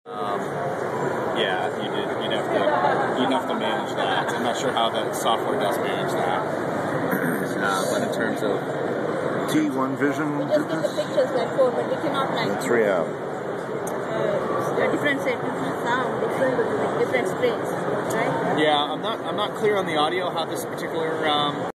Yeah, you'd have to manage that. I'm not sure how the software does manage that. But in terms of T1 Vision We just get the pictures like 4, but we cannot like differentiate different sound, different screens, right? yeah, I'm not clear on the audio how this particular